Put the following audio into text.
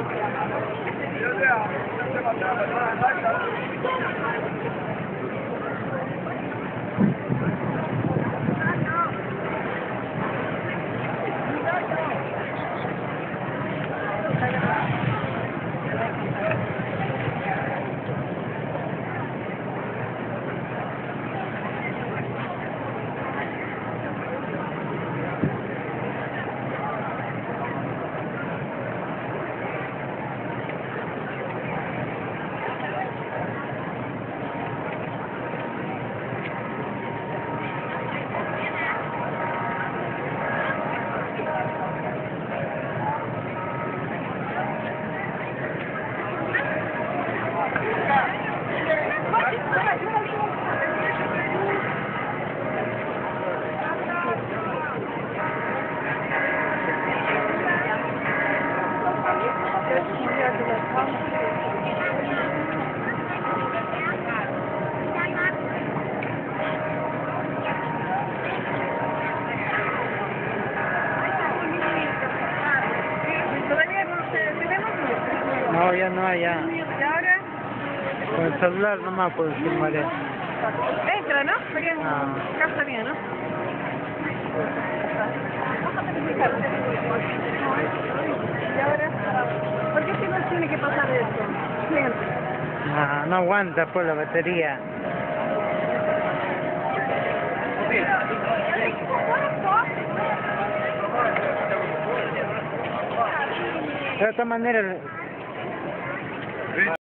No, ya no, ya. ¿Y ahora? Con el celular nomás puedo filmar eso. Entra, ¿no? Porque casa bien, ¿no? ¿Y ahora? ¿Por qué si no tiene que pasar esto? Siempre. No, no aguanta pues la batería. De otra manera...